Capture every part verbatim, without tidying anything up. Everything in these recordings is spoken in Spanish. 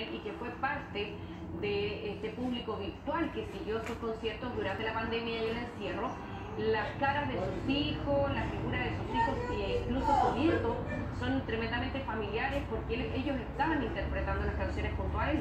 él y que fue parte de este público virtual que siguió sus conciertos durante la pandemia y el encierro. Las caras de sus hijos, la figura de sus hijos e incluso su nieto son tremendamente familiares porque él, ellos estaban interpretando las canciones junto a él.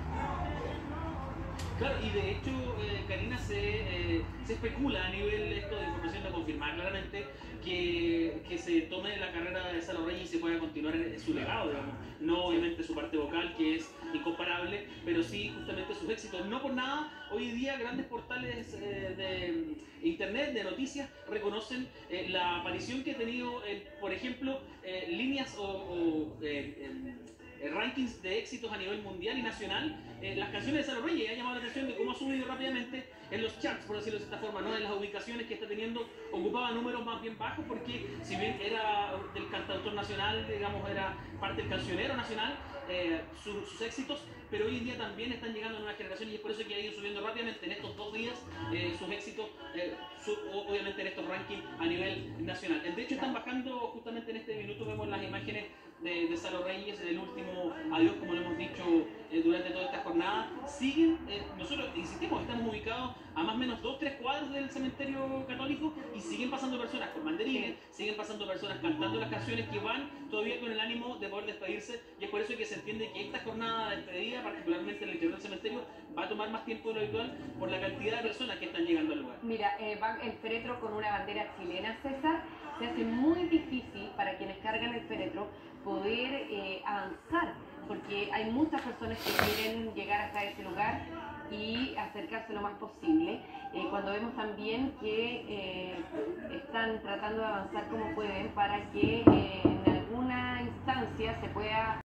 Claro, y de hecho, eh, Karina, se, eh, se especula a nivel esto de información de confirmar claramente que, que se tome la carrera de Salo Reyes y se pueda continuar en, en su legado, digamos. No obviamente su parte vocal, que es incomparable, pero sí justamente sus éxitos. No por nada, hoy día grandes portales eh, de internet, de noticias, reconocen eh, la aparición que ha tenido, eh, por ejemplo, eh, líneas o... o eh, eh, rankings de éxitos a nivel mundial y nacional, eh, las canciones de Salo Reyes. Ha llamado la atención de cómo ha subido rápidamente en los charts, por decirlo de esta forma, ¿no? En las ubicaciones que está teniendo, ocupaba números más bien bajos, porque si bien era del cantautor nacional, digamos, era parte del cancionero nacional, eh, su, sus éxitos, pero hoy en día también están llegando a nuevas generaciones y es por eso que ha ido subiendo rápidamente en estos dos días eh, sus éxitos, eh, su, obviamente en estos rankings a nivel nacional. De hecho, están bajando justamente en este minuto, vemos las imágenes de, de Salo Reyes, del último adiós, como lo hemos dicho eh, durante toda esta jornada. Siguen, eh, nosotros insistimos, estamos ubicados a más o menos dos, tres cuadros del cementerio católico y siguen pasando personas con banderines, siguen pasando personas cantando las canciones que van todavía con el ánimo de poder despedirse, y es por eso que se entiende que esta jornada de despedida, particularmente en el interior del cementerio, va a tomar más tiempo de lo habitual por la cantidad de personas que están llegando al lugar. Mira, eh, va el féretro con una bandera chilena, César. Se hace muy difícil para quienes cargan el féretro poder eh, avanzar, porque hay muchas personas que quieren llegar hasta ese lugar y acercarse lo más posible. Eh, cuando vemos también que eh, están tratando de avanzar como pueden para que eh, en alguna instancia se pueda